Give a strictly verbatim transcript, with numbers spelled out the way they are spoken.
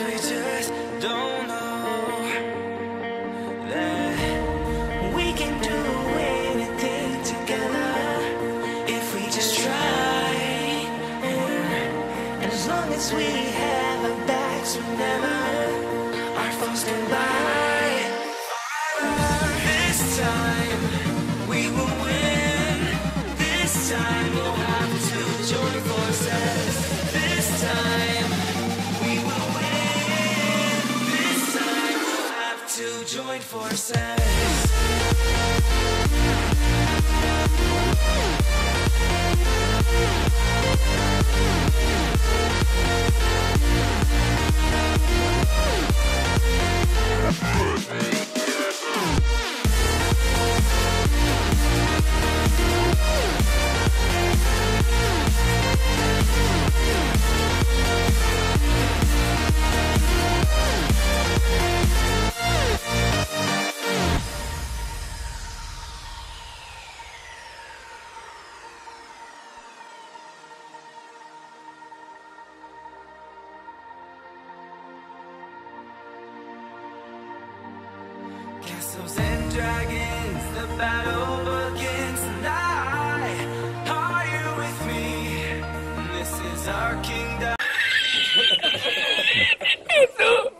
we just don't know that we can do anything together if we just try. And as long as we have our backs, whenever our phones can buy. This time we will win. This time we'll have to join forces. This time we will win. This time we'll have to join forces. Castles and dragons, the battle begins tonight. Are you with me? This is our kingdom.